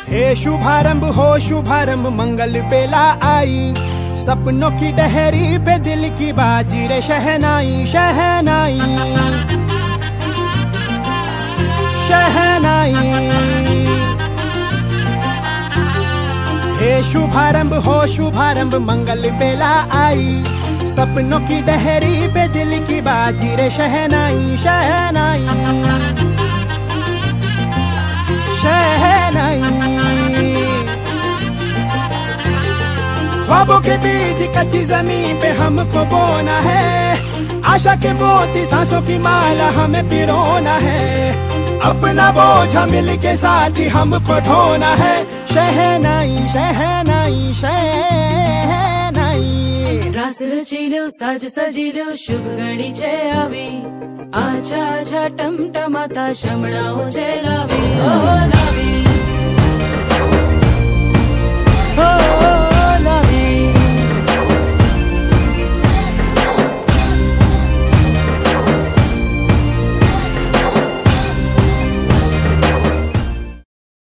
हे शुभारंभ हो शुभारंभ मंगल बेला आई, सपनों की डहरी पे दिल की बाजी रे शहनाई शहनाई शहनाई। हे शुभारंभ हो शुभारंभ मंगल बेला आई, सपनों की डहरी पे दिल की बाजी रे शहनाई शहनाई शहनाई। ख्वाबों के बीज कच्ची जमीन पे हमको बोना है, आशा के मोती सांसों की माला हमें पिरोना है, अपना बोझ मिल के साथ ही हमको ढोना है। शहनाई शहनाई शहनाई। रास रचिलो साज सजिलो शुभ घड़ी छे आवी, आछा आछा टमटमाता शमणाओ छे लावी ओ लावी।